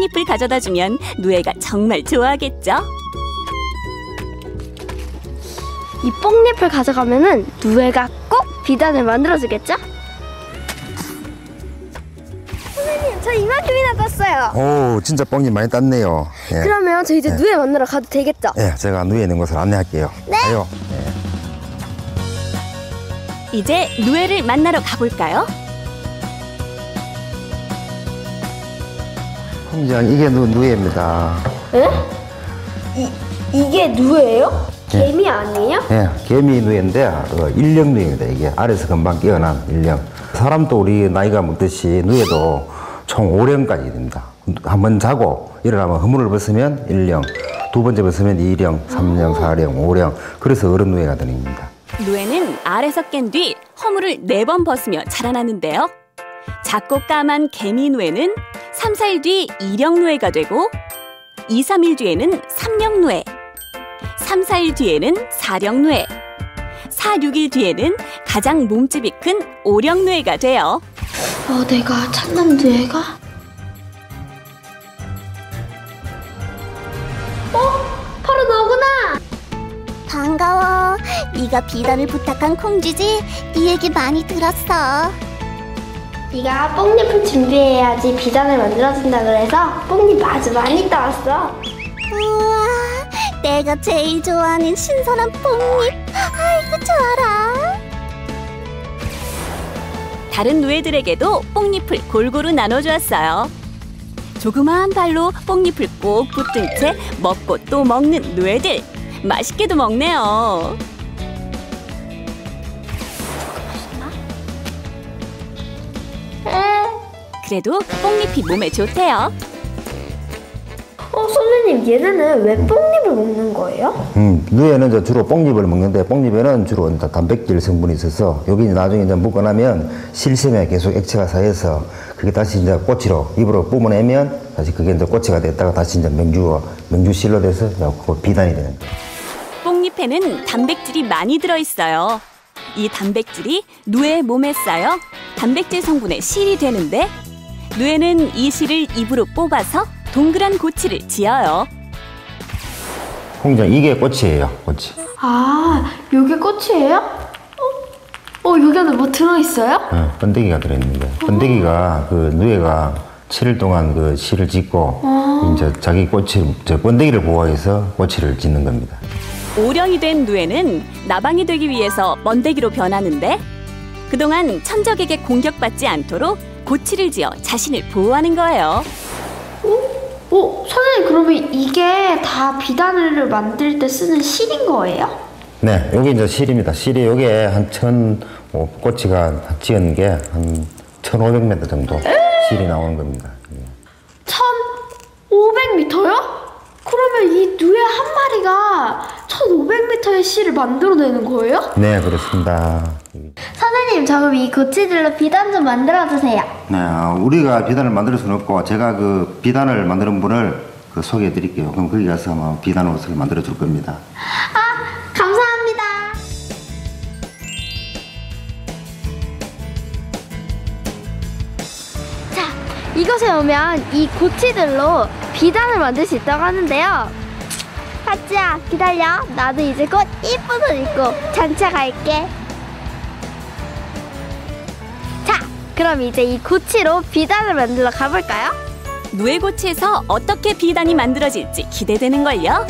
뽕잎을 가져다 주면 누에가 정말 좋아하겠죠? 이 뽕잎을 가져가면은 누에가 꼭 비단을 만들어주겠죠? 선생님, 저 이만큼이나 땄어요. 오, 진짜 뽕잎 많이 땄네요. 예. 그러면 저 이제 누에 만나러 가도 되겠죠? 예, 제가 누에 있는 곳을 안내할게요. 네. 가요. 예. 이제 누에를 만나러 가볼까요? 홍장, 이게 누에입니다. 에? 이게 누에예요? 개미 아니에요? 예, 개미 누에인데 일령 누에입니다. 이게 알에서 금방 깨어난 일령. 사람도 우리 나이가 먹듯이 누에도 총 5령까지 됩니다. 한번 자고 일어나면 허물을 벗으면 1령, 두 번째 벗으면 2령, 3령, 4령, 5령. 그래서 어른 누에가 되는 겁니다. 누에는 알에서 깬 뒤 허물을 4번 벗으며 자라나는데요. 작고 까만 개미 누에는 3, 4일 뒤 2령 누에가 되고 2, 3일 뒤에는 3령 누에, 3, 4일 뒤에는 4령 누에, 4, 6일 뒤에는 가장 몸집이 큰 5령 누에가 돼요. 내가 찾는 누에가? 바로 너구나! 반가워. 네가 비단을 부탁한 콩쥐지? 네 얘기 많이 들었어. 네가 뽕잎을 준비해야지 비단을 만들어준다 그래서 뽕잎 아주 많이 따왔어. 우와, 내가 제일 좋아하는 신선한 뽕잎. 아이고, 좋아라. 다른 누에들에게도 뽕잎을 골고루 나눠주었어요. 조그마한 발로 뽕잎을 꼭 붙든 채 먹고 또 먹는 누에들. 맛있게도 먹네요. 그래도 뽕잎이 몸에 좋대요. 선생님, 얘네는 왜 뽕잎을 먹는 거예요? 누에는 주로 뽕잎을 먹는데 뽕잎에는 주로 단백질 성분이 있어서 여기 나중에 이제 먹고 나면 실샘에 계속 액체가 쌓여서 그게 다시 이제 꼬치로 입으로 뿜어내면 다시 그게 이제 꼬치가 됐다가 다시 이제 명주실로 돼서 그 비단이 되는 거예요. 뽕잎에는 단백질이 많이 들어있어요. 이 단백질이 누에의 몸에 쌓여 단백질 성분의 실이 되는데 누에는 이 실을 입으로 뽑아서 동그란 고치를 지어요. 홍장, 이게 꽃이에요, 꽃이. 아, 요게 꽃이에요? 여기 안에 뭐 들어있어요? 네, 번데기가 들어있는데 번데기가 그 누에가 7일 동안 그 실을 짓고 이제 자기 번데기를 보호해서 꼬치를 짓는 겁니다. 오령이 된 누에는 나방이 되기 위해서 번데기로 변하는데 그동안 천적에게 공격받지 않도록 고치를 지어 자신을 보호하는 거예요. 선생님, 그러면 이게 다 비단을 만들 때 쓰는 실인 거예요? 네, 여기 이제 실입니다. 실이 여기에 한 꼬치가 지은 게 한 1,500m 정도 실이 나오는 겁니다. 1,500m요? 그러면 이 누에 한 마리가 1,500m의 실을 만들어내는 거예요? 네, 그렇습니다. 선생님, 저 그럼 이 고치들로 비단 좀 만들어주세요. 네, 우리가 비단을 만들 수는 없고 제가 그 비단을 만드는 분을 소개해 드릴게요. 그럼 거기 가서 비단 옷을 만들어 줄 겁니다. 감사합니다. 자, 이곳에 오면 이 고치들로 비단을 만들 수 있다고 하는데요. 하츠야, 기다려. 나도 이제 곧 이쁜 옷 입고 장차 갈게. 자, 그럼 이제 이 고치로 비단을 만들러 가볼까요? 누에 고치에서 어떻게 비단이 만들어질지 기대되는걸요.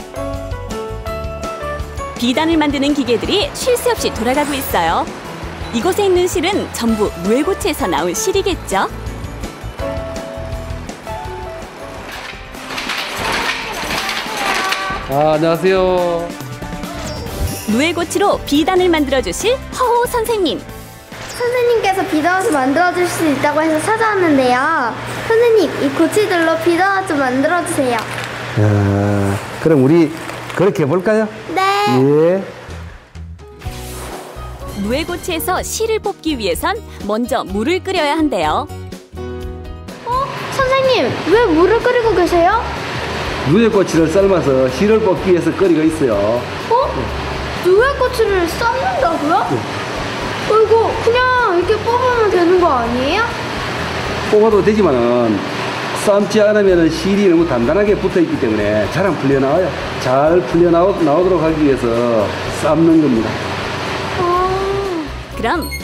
비단을 만드는 기계들이 쉴 새 없이 돌아가고 있어요. 이곳에 있는 실은 전부 누에 고치에서 나온 실이겠죠. 안녕하세요. 누에 고치로 비단을 만들어 주실 허호 선생님. 선생님께서 비단옷을 만들어줄 수 있다고 해서 찾아왔는데요. 선생님, 이 고치들로 비단옷 좀 만들어주세요. 그럼 우리 그렇게 해볼까요? 네. 예. 누에 고치에서 실을 뽑기 위해선 먼저 물을 끓여야 한대요. 선생님, 왜 물을 끓이고 계세요? 누에꼬치를 삶아서 실을 뽑기 위해서 끓이고 있어요. 누에 꼬치를 삶는다고요? 이거 그냥 이렇게 뽑으면 되는 거 아니에요? 뽑아도 되지만은 삶지 않으면 실이 너무 단단하게 붙어 있기 때문에 잘 안 풀려 나와요. 잘 풀려 나오도록 하기 위해서 삶는 겁니다. 그럼